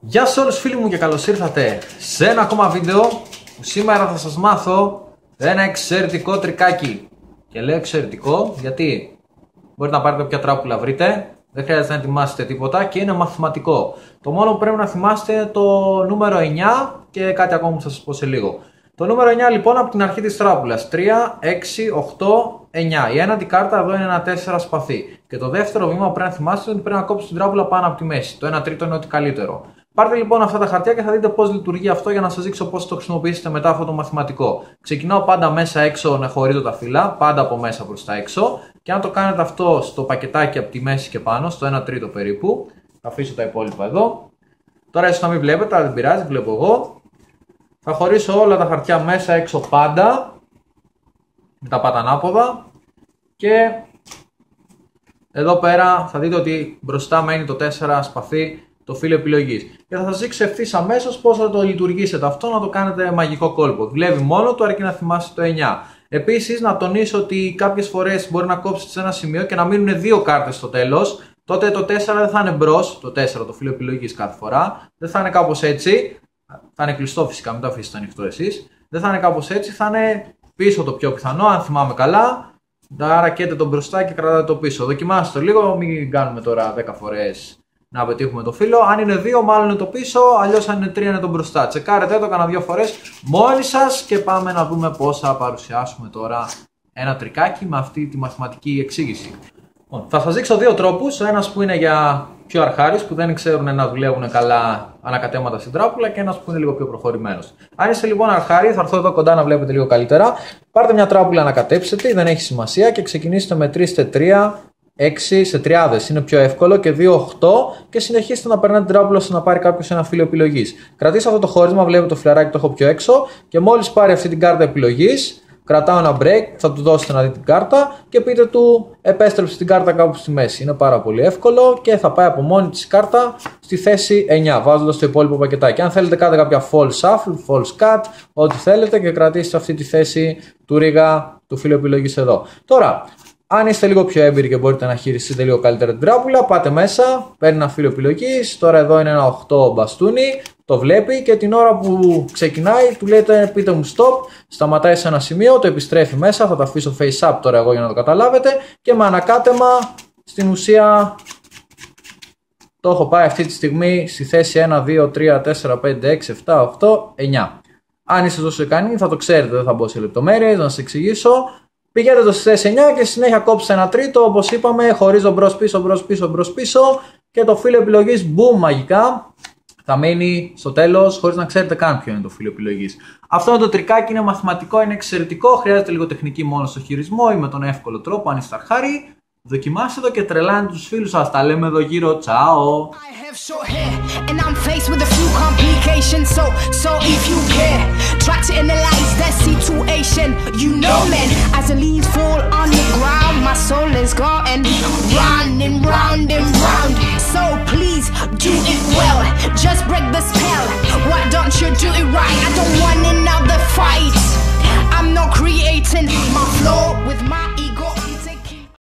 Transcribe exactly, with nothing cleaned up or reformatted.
Γεια σε όλους φίλοι μου και καλώς ήρθατε σε ένα ακόμα βίντεο που σήμερα θα σας μάθω ένα εξαιρετικό τρικάκι. Και λέω εξαιρετικό γιατί μπορείτε να πάρετε όποια τράπουλα βρείτε, δεν χρειάζεται να ετοιμάσετε τίποτα και είναι μαθηματικό. Το μόνο που πρέπει να θυμάστε το νούμερο εννιά και κάτι ακόμα που θα σας πω σε λίγο. Το νούμερο εννιά λοιπόν από την αρχή της τράπουλας, τρία, έξι, οκτώ, εννιά. Η έναντι κάρτα εδώ είναι ένα τέσσερα σπαθί. Και το δεύτερο βήμα που πρέπει να θυμάστε είναι ότι πρέπει να κόψετε την τράπουλα πάνω από τη μέση. Το ένα τρίτο είναι ότι καλύτερο. Πάρτε λοιπόν αυτά τα χαρτιά και θα δείτε πώς λειτουργεί αυτό για να σας δείξω πώς το χρησιμοποιήσετε μετά αυτό το μαθηματικό. Ξεκινάω πάντα μέσα έξω να χωρίζω τα φύλλα, πάντα από μέσα προς τα έξω. Και αν το κάνετε αυτό στο πακετάκι από τη μέση και πάνω, στο ένα τρίτο περίπου, θα αφήσω τα υπόλοιπα εδώ. Τώρα ίσως να μην βλέπετε, αλλά δεν πειράζει, βλέπω εγώ. Θα χωρίσω όλα τα χαρτιά μέσα έξω πάντα, με τα πάτα ανάποδα. Και εδώ πέρα θα δείτε ότι μπροστά μένει το τέσσερα σπαθί, το φύλλο επιλογής. Και θα σας δείξω ευθύς αμέσως πώς θα το λειτουργήσετε αυτό, να το κάνετε μαγικό κόλπο. Δουλεύει μόνο του αρκεί να θυμάστε το εννιά. Επίσης να τονίσω ότι κάποιες φορές μπορεί να κόψετε σε ένα σημείο και να μείνουν δύο κάρτες στο τέλος. Τότε το τέσσερα δεν θα είναι μπρος, το τέσσερα το φύλλο επιλογής κάθε φορά. Δεν θα είναι κάπως έτσι. Θα είναι κλειστό φυσικά, μην το αφήσετε ανοιχτό εσείς. Δεν θα είναι κάπως έτσι, θα είναι πίσω το πιο πιθανό, αν θυμάμαι καλά. Άρα καίτε το μπροστά και κρατάτε το πίσω. Δοκιμάστε το λίγο, μην κάνουμε τώρα δέκα φορές να πετύχουμε το φύλλο. Αν είναι δύο, μάλλον είναι το πίσω, αλλιώς αν είναι τρία, είναι το μπροστά. Τσεκάρετε το, κάνα δύο φορές μόνοι σας και πάμε να δούμε πώς θα παρουσιάσουμε τώρα ένα τρικάκι με αυτή τη μαθηματική εξήγηση. Θα σας δείξω δύο τρόπους. Ένας που είναι για πιο αρχάριους που δεν ξέρουν να δουλεύουν καλά ανακατέματα στην τράπουλα και ένας που είναι λίγο πιο προχωρημένος. Αν είστε λοιπόν αρχάριοι, θα έρθω εδώ κοντά να βλέπετε λίγο καλύτερα. Πάρτε μια τράπουλα να κατέψετε, δεν έχει σημασία και ξεκινήστε με μετρήστε τρία, έξι σε τριάδες, είναι πιο εύκολο, και δύο, οκτώ και συνεχίστε να περνάτε την τράπουλα ώστε να πάρει κάποιος ένα φύλλο επιλογής. Κρατήστε αυτό το χώρισμα, βλέπετε το φλεράκι το έχω πιο έξω και μόλις πάρει αυτή την κάρτα επιλογής, κρατάω ένα break, θα του δώσετε να δει την κάρτα και πείτε του επέστρεψε την κάρτα κάπου στη μέση. Είναι πάρα πολύ εύκολο και θα πάει από μόνη της η κάρτα στη θέση εννιά, βάζοντας το υπόλοιπο πακετάκι. Αν θέλετε κάντε κάποια false shuffle, false cut, ό,τι θέλετε και κρατήστε αυτή τη θέση του ρίγα του φύλλου επιλογής εδώ. Τώρα, αν είστε λίγο πιο έμπειροι και μπορείτε να χειριστείτε λίγο καλύτερα την τράπουλα, πάτε μέσα, παίρνει ένα φύλλο επιλογής. Τώρα εδώ είναι ένα οκτώ μπαστούνι, το βλέπει και την ώρα που ξεκινάει του λέτε πείτε μου stop, σταματάει σε ένα σημείο, το επιστρέφει μέσα, θα το αφήσω face up τώρα εγώ για να το καταλάβετε και με ανακάτεμα στην ουσία το έχω πάει αυτή τη στιγμή στη θέση ένα, δύο, τρία, τέσσερα, πέντε, έξι, επτά, οκτώ, εννιά. Αν είστε τόσο ικανοί θα το ξέρετε, δεν θα μπω σε λεπτομέρειες, να σας εξηγήσω. Πηγαίνετε το στη θέση εννιά και συνέχεια κόψτε ένα τρίτο, όπως είπαμε, χωρίζω μπρος πίσω, μπρος πίσω, μπρος πίσω και το φύλλο επιλογής, boom, μαγικά, θα μείνει στο τέλος χωρίς να ξέρετε καν ποιο είναι το φύλλο επιλογής. Αυτό το τρικάκι είναι μαθηματικό, είναι εξαιρετικό, χρειάζεται λίγο τεχνική μόνο στο χειρισμό ή με τον εύκολο τρόπο, αν είστε αρχάρι. Δοκιμάστε το και τρελάνετε τους φίλους σας. Τα λέμε εδώ γύρω. Τσάω! Short hair, and I'm faced with a few complications. So, so if you care, try to analyze that situation. You know, man, as the leaves fall on the ground, my soul is going round and round and round. So